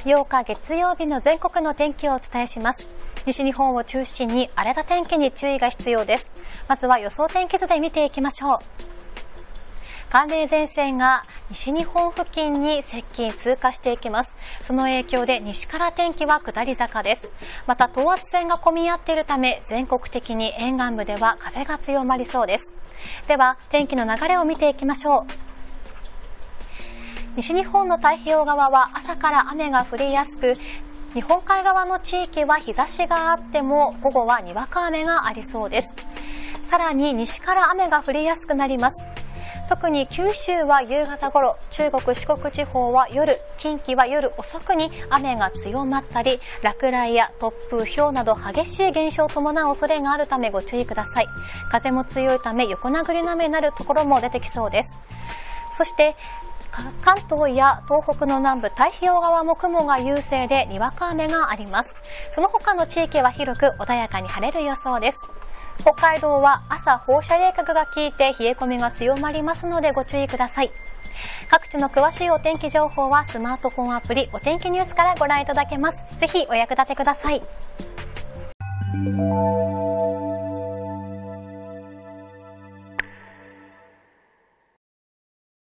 8日月曜日の全国の天気をお伝えします。西日本を中心に荒れた天気に注意が必要です。まずは予想天気図で見ていきましょう。寒冷前線が西日本付近に接近通過していきます。その影響で西から天気は下り坂です。また等圧線が混み合っているため全国的に沿岸部では風が強まりそうです。では天気の流れを見ていきましょう。西日本の太平洋側は朝から雨が降りやすく、日本海側の地域は日差しがあっても午後はにわか雨がありそうです。さらに西から雨が降りやすくなります。特に九州は夕方頃、中国四国地方は夜、近畿は夜遅くに雨が強まったり、落雷や突風、雹など激しい現象を伴う恐れがあるためご注意ください。風も強いため横殴りの雨になるところも出てきそうです。そして関東や東北の南部、太平洋側も雲が優勢でにわか雨があります。その他の地域は広く穏やかに晴れる予想です。北海道は朝放射冷却が効いて冷え込みが強まりますのでご注意ください。各地の詳しいお天気情報はスマートフォンアプリお天気ニュースからご覧いただけます。ぜひお役立てください。